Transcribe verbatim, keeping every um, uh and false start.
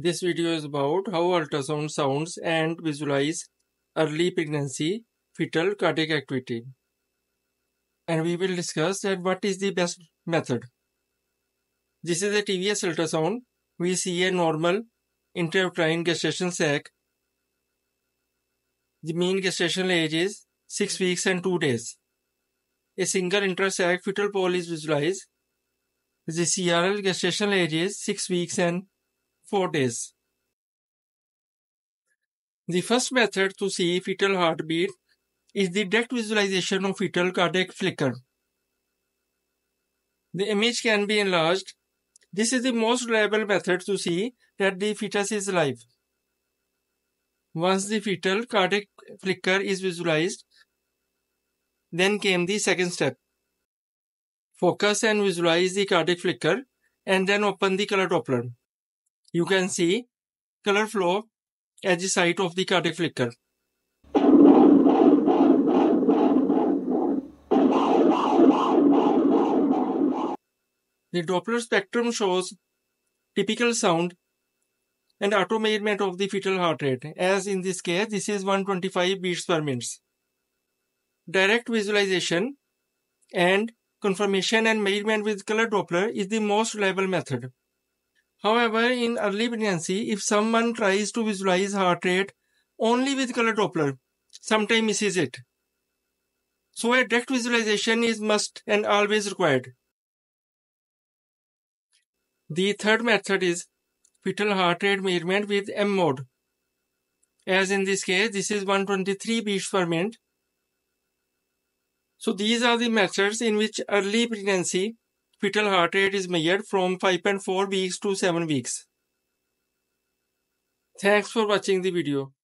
This video is about how ultrasound sounds and visualize early pregnancy fetal cardiac activity. And we will discuss that what is the best method. This is a T V S ultrasound. We see a normal intrauterine gestational sac. The mean gestational age is six weeks and two days. A single intrasac fetal pole is visualized. The C R L gestational age is six weeks and four days. The first method to see fetal heartbeat is the direct visualization of fetal cardiac flicker. The image can be enlarged. This is the most reliable method to see that the fetus is alive. Once the fetal cardiac flicker is visualized, then came the second step. Focus and visualize the cardiac flicker and then open the color Doppler. You can see color flow at the site of the cardiac flicker. The Doppler spectrum shows typical sound and auto measurement of the fetal heart rate. As in this case, this is one hundred twenty-five beats per minute. Direct visualization and confirmation and measurement with color Doppler is the most reliable method. However, in early pregnancy, if someone tries to visualize heart rate only with color Doppler, sometimes misses it. So a direct visualization is must and always required. The third method is fetal heart rate measurement with M mode. As in this case, this is one hundred twenty-three beats per minute. So these are the methods in which early pregnancy fetal heart rate is measured from five point four weeks to seven weeks. Thanks for watching the video.